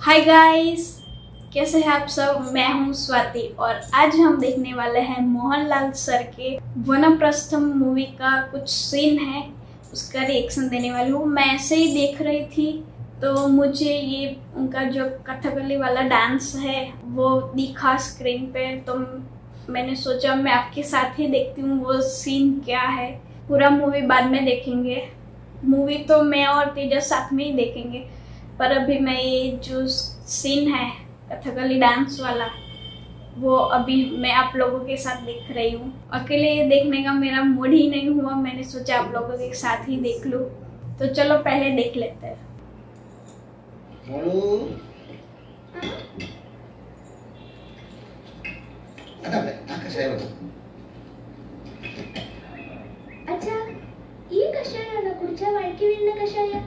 Hi guys, कैसे हैं आप सब। मैं हूं स्वाति और आज हम देखने वाले हैं मोहनलाल सर के वनप्रस्थम मूवी का कुछ सीन है, उसका रिएक्शन देने वाली हूँ। मैं ऐसे ही देख रही थी तो मुझे ये उनका जो कथकली वाला डांस है वो दिखा स्क्रीन पे, तो मैंने सोचा मैं आपके साथ ही देखती हूँ वो सीन क्या है। पूरा मूवी बाद में देखेंगे, मूवी तो मैं और तेजस साथ में ही देखेंगे, पर अभी मैं ये जो सीन है कथकली डांस वाला वो अभी मैं आप लोगों के साथ देख रही हूँ। अकेले ये देखने का मेरा मूड ही नहीं हुआ, मैंने सोचा आप लोगों के साथ ही देख लूँ। तो चलो पहले देख लेते हैं। अच्छा, ഈ കഷായമാണോ കുടിച്ചാൽ വഴക്കി വീഴുന്ന കഷായം?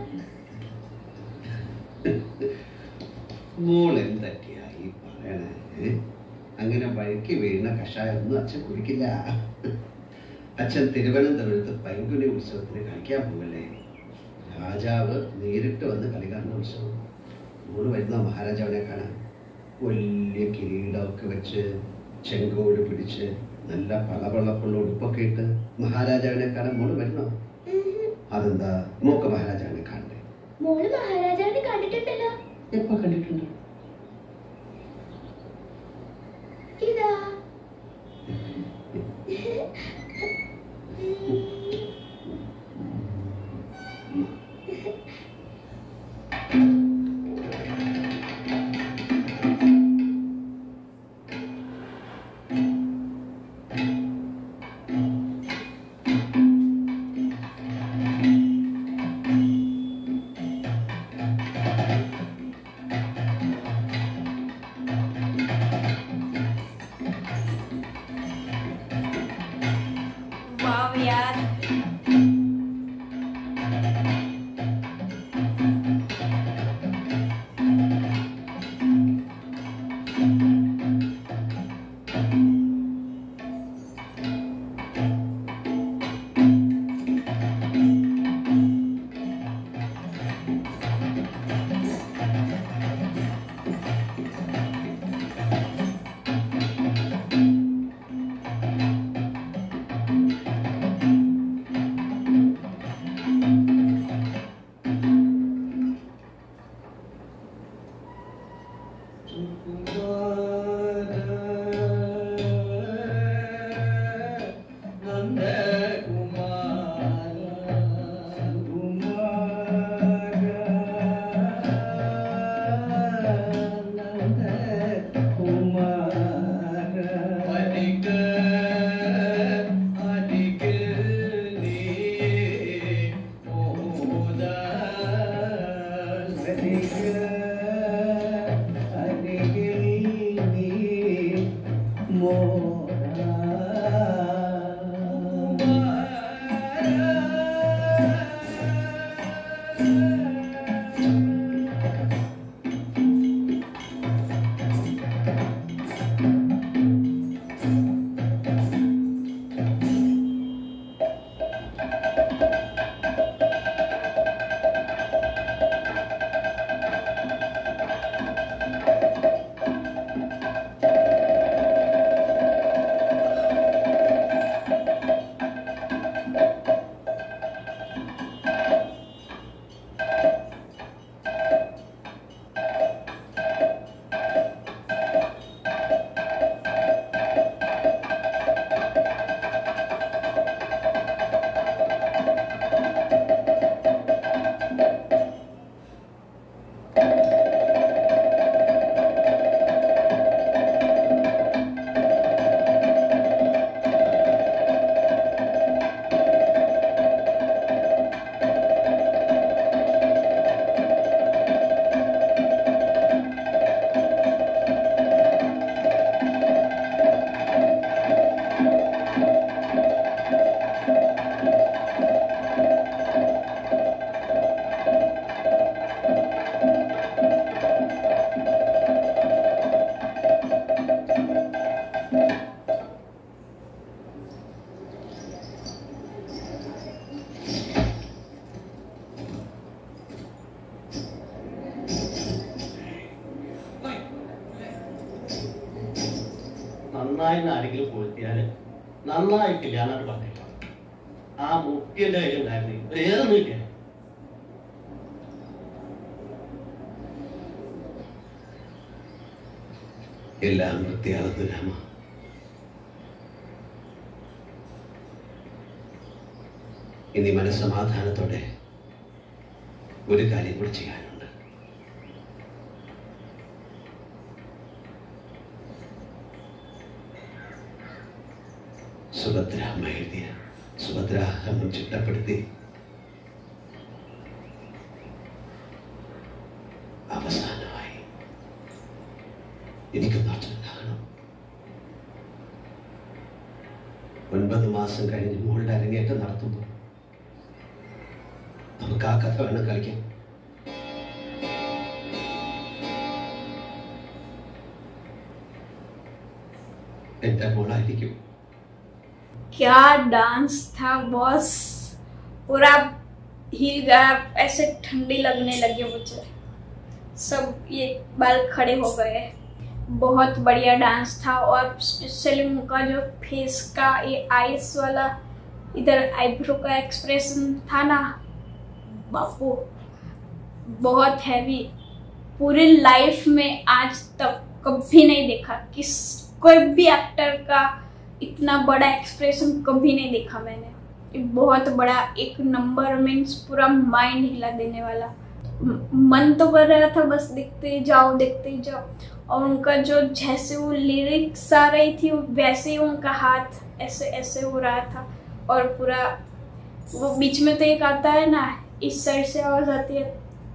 മോൾ എന്തൊക്കെയായി പറയണേ? അങ്ങനെ വഴക്കി വീഴുന്ന കഷായം ഒന്നും അച്ഛൻ കുടിക്കില്ല. അച്ഛൻ തിരുവനന്തപുരത്ത് പൈങ്കുനി ഉത്സവത്തിന് കളിക്കാൻ പോകല്ലേ. രാജാവ് നേരിട്ട് വന്ന് കളി കാണുന്ന ഉത്സവം. മോള് വരുന്ന മഹാരാജാവിനെ കാണാൻ വലിയ കിരീടമൊക്കെ വെച്ച് ചെങ്കോട് പിടിച്ച് നല്ല പളപളപ്പുള്ള ഉടുപ്പൊക്കെ ഇട്ട് മഹാരാജാവിനെ കാണാൻ മോള് വരുന്നോ? അതെന്താ മോക്ക് മഹാരാജാവിനെ കാണണ്ടേ? മോള് മഹാരാജാവിനെ കണ്ടിട്ടുണ്ടല്ലോ. എപ്പോ കണ്ടിട്ടുണ്ട്? ഇതാ वाव यार, നന്നായി ആരെങ്കിലും കൊളുത്തിയാൽ നന്നായിട്ടില്ല എന്നാണ് പറഞ്ഞേക്കാം. ആ മുക്കിയുടെ കയ്യിലുണ്ടായിരുന്നു വേറെ ഒന്നുമില്ല. എല്ലാം വൃത്തിയാകുന്നു രാമ. ഇനി മനസ്സമാധാനത്തോടെ ഒരു കാര്യം കൂടി ചെയ്യാനുണ്ട്. സുഭദ്ര അമ്മ എഴുതിയ സുഭദ്രാഹരണം ചിട്ടപ്പെടുത്തി അവസാനമായി എനിക്കൊന്ന് കാണണം. 9 മാസം കഴിഞ്ഞ് മോളുടെ അരങ്ങേറ്റം നടത്തുമ്പോൾ നമുക്ക് ആ കഥ വേണം കളിക്കാൻ. എന്റെ മോളായിരിക്കും. क्या डांस था बॉस, पूरा हिल गया, ऐसे ठंडी लगने लगी मुझे, सब ये बाल खड़े हो गए। बहुत बढ़िया डांस था और स्पेशली उनका जो फेस का ये आईज वाला इधर आईब्रो का एक्सप्रेशन था ना बापू, बहुत हैवी। पूरी लाइफ में आज तक कभी नहीं देखा कि कोई भी एक्टर का इतना बड़ा एक्सप्रेशन कभी नहीं देखा मैंने। बहुत बड़ा एक नंबर मीन्स पूरा माइंड हिला देने वाला। मन तो कर रहा था बस देखते ही जाओ देखते ही जाओ। और उनका जो जैसे वो लिरिक्स आ रही थी वैसे ही उनका हाथ ऐसे ऐसे हो रहा था। और पूरा वो बीच में तो एक आता है ना, इस साइड से आवाज आती है,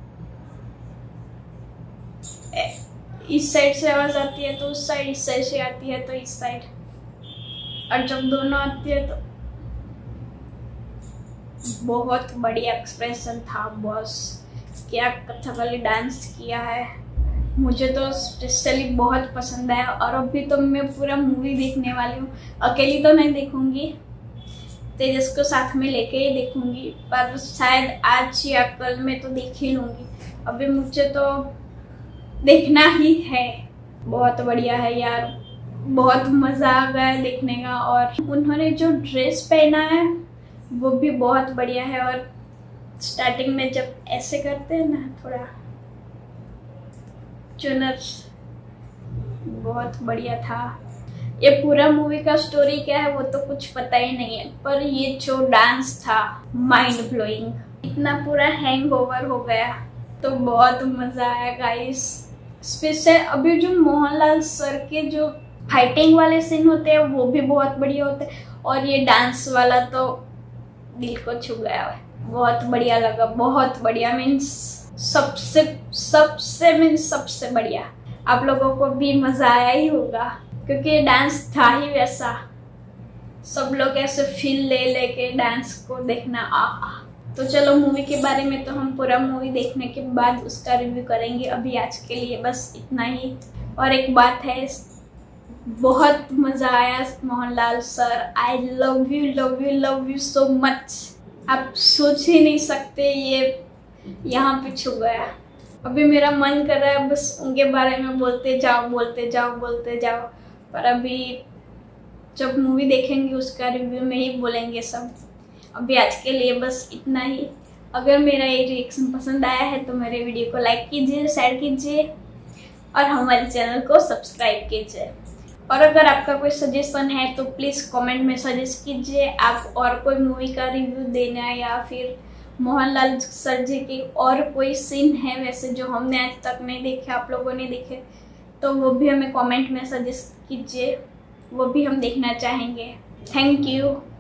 इस साइड से आवाज आती है तो उस साइड, इस साइड से आती है तो इस साइड, और जब दोनों आती है तो बहुत बढ़िया एक्सप्रेशन था बॉस। क्या कथकली डांस किया है, मुझे तो स्पेशली बहुत पसंद है। और अभी तो मैं पूरा मूवी देखने वाली हूँ, अकेली तो नहीं देखूंगी, तेजस को साथ में लेके ही देखूंगी, पर शायद आज या कल में तो देख ही लूंगी। अभी मुझे तो देखना ही है। बहुत बढ़िया है यार, बहुत मज़ा आ गया देखने का। और उन्होंने जो ड्रेस पहना है वो भी बहुत बढ़िया है। और स्टार्टिंग में जब ऐसे करते हैं ना थोड़ा चुनर, बहुत बढ़िया था। ये पूरा मूवी का स्टोरी क्या है वो तो कुछ पता ही नहीं है, पर ये जो डांस था माइंड ब्लोइंग, इतना पूरा हैंग ओवर हो गया, तो बहुत मज़ा आया गाइस। स्पेशल अभी जो मोहनलाल सर के जो फाइटिंग वाले सीन होते हैं वो भी बहुत बढ़िया होते हैं, और ये डांस वाला तो दिल को छू गया है। बहुत बढ़िया लगा, बहुत बढ़िया मीन्स सबसे बढ़िया। आप लोगों को भी मज़ा आया ही होगा क्योंकि ये डांस था ही वैसा। सब लोग ऐसे फील ले लेके डांस को देखना तो चलो मूवी के बारे में तो हम पूरा मूवी देखने के बाद उसका रिव्यू करेंगे। अभी आज के लिए बस इतना ही। और एक बात है, बहुत मज़ा आया Mohanlal sir, I love you so much. आप सोच ही नहीं सकते, ये यहाँ पे छू गया। अभी मेरा मन कर रहा है बस उनके बारे में बोलते जाओ, पर अभी जब मूवी देखेंगे उसका रिव्यू में ही बोलेंगे सब। अभी आज के लिए बस इतना ही। अगर मेरा ये रिएक्शन पसंद आया है तो मेरे वीडियो को लाइक कीजिए, शेयर कीजिए और हमारे चैनल को सब्सक्राइब कीजिए। और अगर आपका कोई सजेशन है तो प्लीज़ कमेंट में सजेस्ट कीजिए। आप और कोई मूवी का रिव्यू देना या फिर मोहनलाल सर जी की और कोई सीन है वैसे जो हमने आज तक नहीं देखे, आप लोगों ने देखे, तो वो भी हमें कमेंट में सजेस्ट कीजिए, वो भी हम देखना चाहेंगे। Thank you.